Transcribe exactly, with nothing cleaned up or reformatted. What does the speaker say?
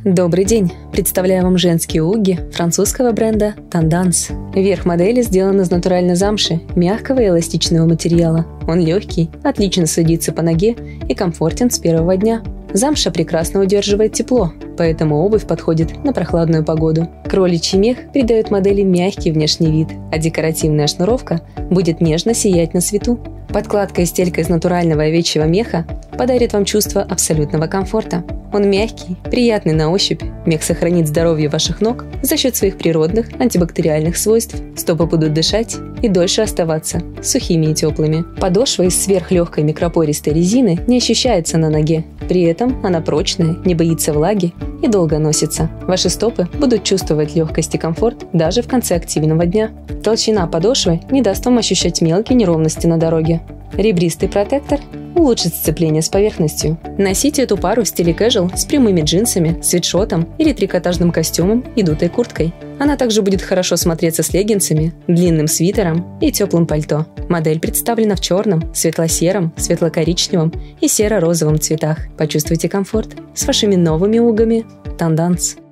Добрый день! Представляю вам женские угги французского бренда Tendance. Верх модели сделан из натуральной замши, мягкого и эластичного материала. Он легкий, отлично садится по ноге и комфортен с первого дня. Замша прекрасно удерживает тепло, поэтому обувь подходит на прохладную погоду. Кроличий мех придает модели мягкий внешний вид, а декоративная шнуровка будет нежно сиять на свету. Подкладка и стелька из натурального овечьего меха подарит вам чувство абсолютного комфорта. Он мягкий, приятный на ощупь, мех сохранит здоровье ваших ног за счет своих природных антибактериальных свойств. Стопы будут дышать и дольше оставаться сухими и теплыми. Подошва из сверхлегкой микропористой резины не ощущается на ноге. При этом она прочная, не боится влаги и долго носится. Ваши стопы будут чувствовать легкость и комфорт даже в конце активного дня. Толщина подошвы не даст вам ощущать мелкие неровности на дороге. Ребристый протектор улучшит сцепление с поверхностью. Носите эту пару в стиле casual с прямыми джинсами, свитшотом или трикотажным костюмом и дутой курткой. Она также будет хорошо смотреться с леггинсами, длинным свитером и теплым пальто. Модель представлена в черном, светло-сером, светло-коричневом и серо-розовом цветах. Почувствуйте комфорт с вашими новыми уггами Tendance.